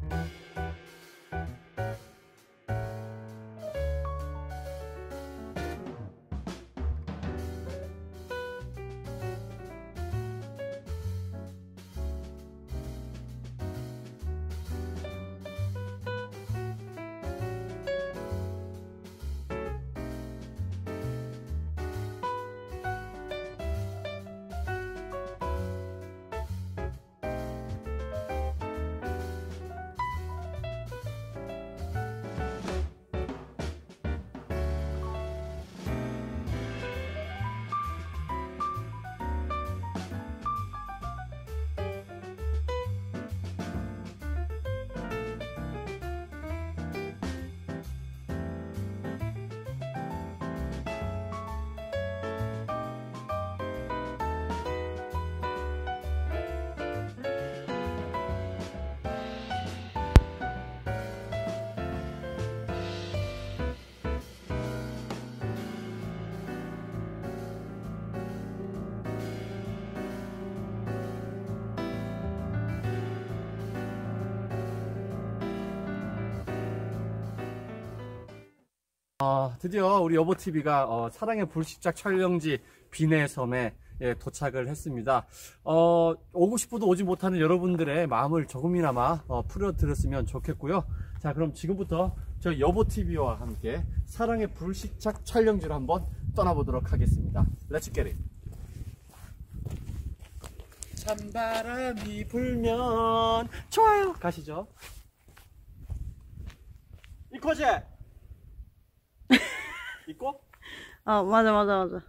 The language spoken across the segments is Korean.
드디어 우리 여보TV가 사랑의 불시착 촬영지 비내섬에 도착을 했습니다. 오고 싶어도 오지 못하는 여러분들의 마음을 조금이나마 풀어드렸으면 좋겠고요. 자, 그럼 지금부터 저희 여보TV와 함께 사랑의 불시착 촬영지로 한번 떠나보도록 하겠습니다. Let's get it! 찬바람이 불면 좋아요! 가시죠. 이코지! 있고? 맞아.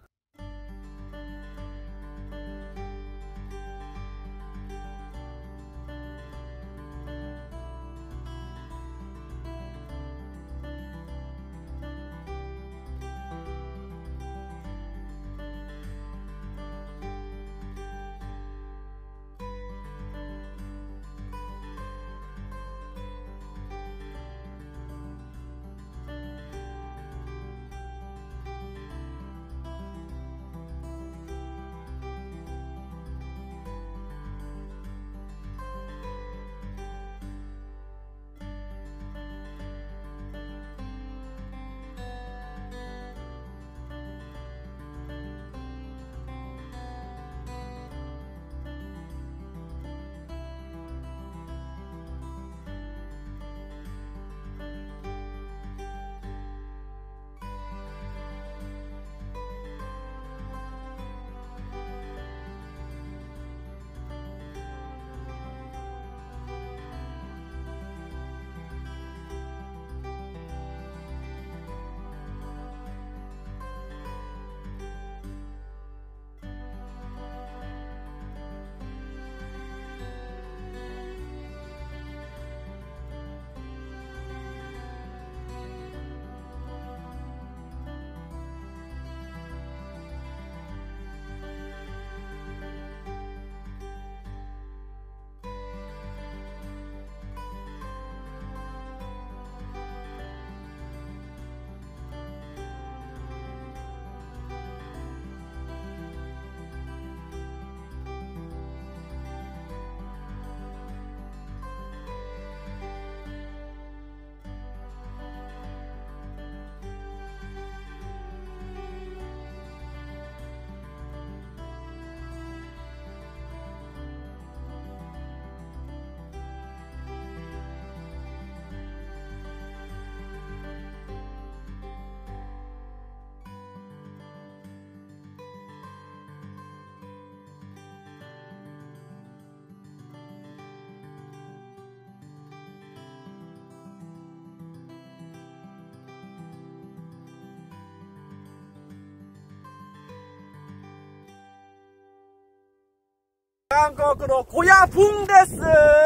한국으로 고야붕데스.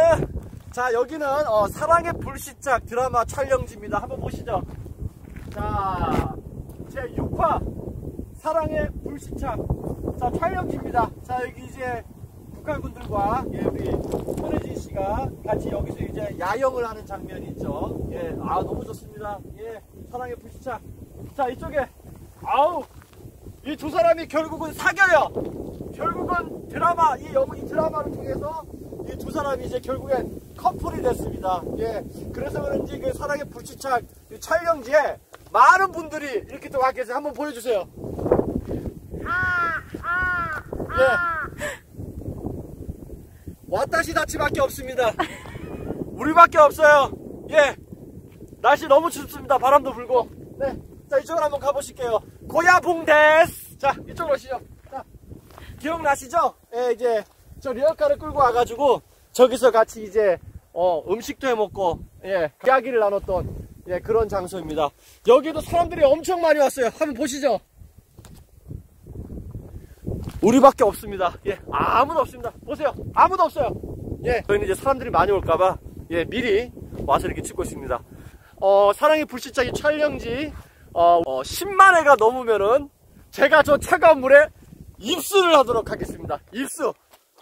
자, 여기는 사랑의 불시착 드라마 촬영지입니다. 한번 보시죠. 자, 제 6화 사랑의 불시착 촬영지입니다. 자, 여기 이제 북한군들과 우리 손혜진 씨가 같이 여기서 이제 야영을 하는 장면이 있죠. 너무 좋습니다. 사랑의 불시착. 자, 이쪽에 이 두 사람이 결국은 사겨요. 결국은 이 드라마를 통해서 이 두 사람이 이제 결국엔 커플이 됐습니다. 예, 그래서 그런지 그 사랑의 불시착 촬영지에 많은 분들이 이렇게 또 와 계세요. 한번 보여주세요. 예, 와타시 다치밖에 없습니다. 우리밖에 없어요. 예, 날씨 너무 춥습니다. 바람도 불고. 네, 자 이쪽으로 한번 가보실게요. 고야봉 데스. 자 이쪽으로 오시죠. 자, 기억나시죠? 예, 이제 저 리어카를 끌고 와가지고 저기서 같이 이제 음식도 해먹고 예 이야기를 나눴던 예 그런 장소입니다. 여기도 사람들이 엄청 많이 왔어요. 한번 보시죠. 우리밖에 없습니다. 예, 아무도 없습니다. 보세요, 아무도 없어요. 예, 저희는 이제 사람들이 많이 올까봐 예 미리 와서 이렇게 찍고 있습니다. 사랑의 불시착이 촬영지 10만 회가 넘으면은 제가 저 차가운 물에 입수를 하도록 하겠습니다. 입수.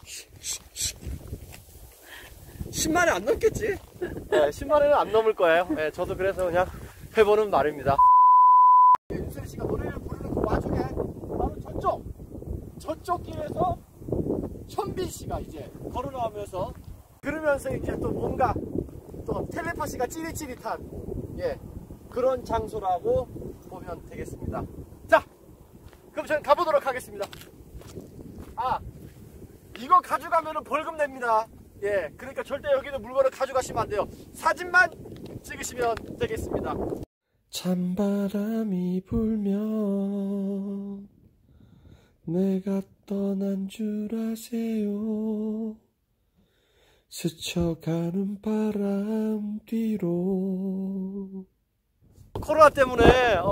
10만 회 안 넘겠지? 네, 10만 회는 안 넘을 거예요. 네, 저도 그래서 그냥 해보는 말입니다. 윤슬 씨가 노래를 부르는 그 와중에 바로 저쪽 길에서 현빈 씨가 이제 걸어 나오면서 그러면서 이제 또 뭔가 또 텔레파시가 찌릿찌릿한 예 그런 장소라고 보면 되겠습니다. 자, 그럼 저는 가보도록 하겠습니다. 아, 이거 가져가면은 벌금 냅니다. 예, 그러니까 절대 여기는 물건을 가져가시면 안 돼요. 사진만 찍으시면 되겠습니다. 찬바람이 불면 내가 떠난 줄 아세요. 스쳐가는 바람 뒤로. 코로나 때문에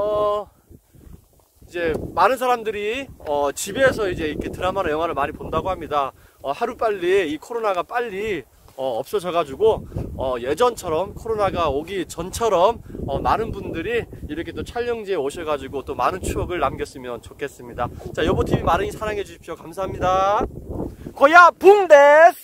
이제 많은 사람들이 집에서 이제 이렇게 드라마나 영화를 많이 본다고 합니다. 하루빨리 이 코로나가 빨리 없어져 가지고 예전처럼 코로나가 오기 전처럼 많은 분들이 이렇게 또 촬영지에 오셔 가지고 또 많은 추억을 남겼으면 좋겠습니다. 자, 여보TV 많이 사랑해 주십시오. 감사합니다. 고야 붕데스.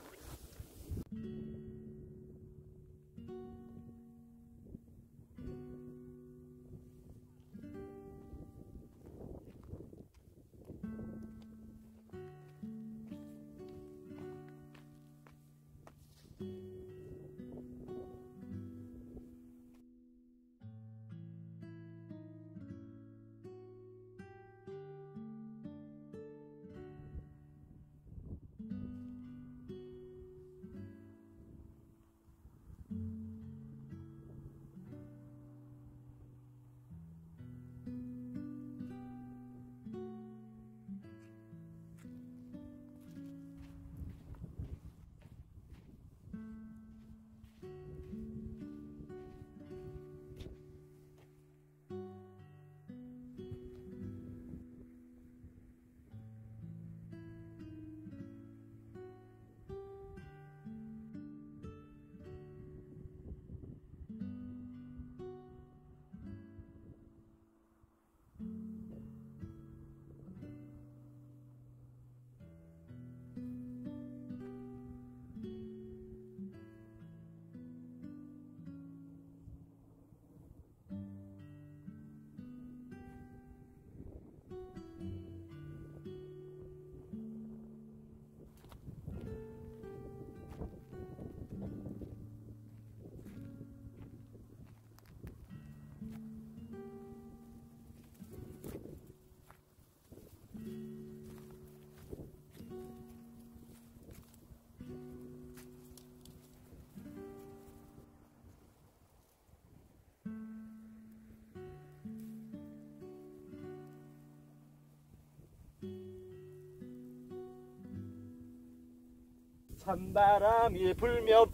찬바람이 불며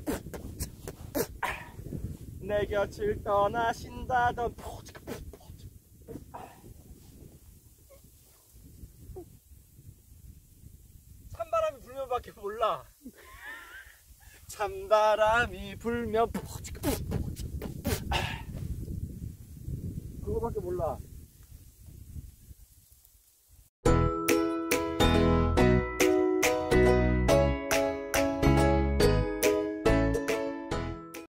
내 곁을 떠나신다던 찬바람이 불면밖에 몰라. 찬바람이 불며 그거밖에 몰라.